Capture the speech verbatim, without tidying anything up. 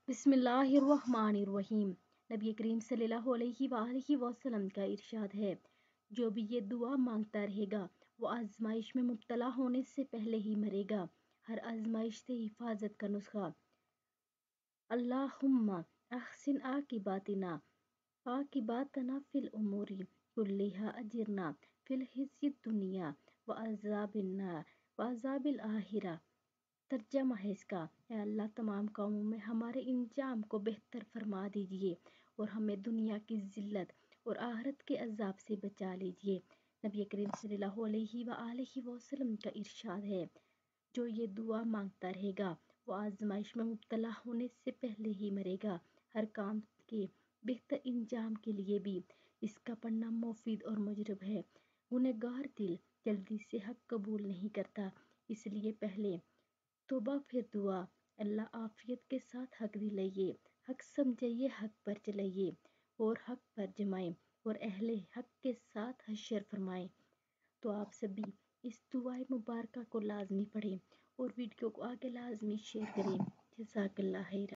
بسم اللہ الرحمن الرحیم۔ نبی کریم صلی اللہ علیہ وآلہ وسلم کا ارشاد ہے، جو بھی یہ دعا مانگتا رہے گا وہ آزمائش میں مبتلا ہونے سے پہلے ہی مرے گا۔ ہر آزمائش سے حفاظت کا نسخہ: اللہم احسن عاقباتنا عاقباتنا فی الامور کلہا اجرنا فی الخزي الدنیا وعذاب النار وعذاب الآخرہ۔ ترجمہ ہے اس کا: اے اللہ، تمام کاموں میں ہمارے انجام کو بہتر فرما دیجیے اور ہمیں دنیا کی ذلت اور آخرت کے عذاب سے بچا لیجیے۔ نبی کریم صلی اللہ علیہ وآلہ وسلم کا ارشاد ہے، جو یہ دعا مانگتا رہے گا وہ آزمائش میں مبتلا ہونے سے پہلے ہی مرے گا۔ ہر کام کے بہتر انجام کے لیے بھی اس کا پڑھنا مفید اور مجرب ہے۔ گنہگار دل جلدی سے حق قبول نہیں کرتا، اس لیے پہلے توبہ پھر دعا۔ اللہ عافیت کے ساتھ حق دلائیے، حق سمجھائیے، حق پر چلائیے اور حق پر جمائیں اور اہل حق کے ساتھ حشر فرمائیں۔ تو آپ سبھی اس دعائے مبارکہ کو لازمی پڑھیں اور ویڈیو کو آگے لازمی شیئر کریں۔ جزاک اللہ خیر۔